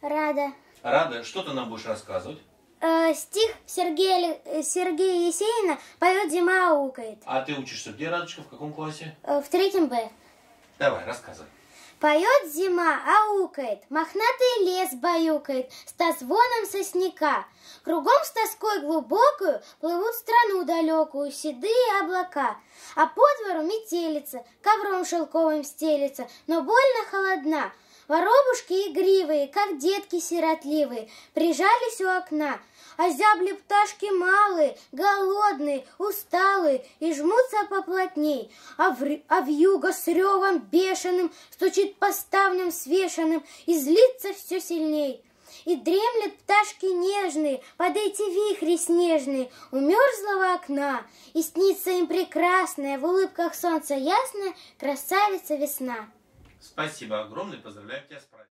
Рада. Рада, что ты нам будешь рассказывать? Стих Сергея Есенина «Поет зима, аукает». А ты учишься где, Радочка, в каком классе? В 3 Б. Давай, рассказывай. Поет зима, аукает, мохнатый лес баюкает, со звоном сосняка. Кругом с тоской глубокую плывут в страну далекую седые облака. А по двору метелица, ковром шелковым стелится, но больно холодна. Воробушки игривые, как детки сиротливые, прижались у окна. А зябли пташки малые, голодные, усталые и жмутся поплотней. А вьюга с ревом бешеным стучит по ставням свешенным и злится все сильней. И дремлет пташки нежные под эти вихри снежные у мерзлого окна. И снится им прекрасная, в улыбках солнца ясная красавица весна. Спасибо огромное, поздравляю тебя с праздником.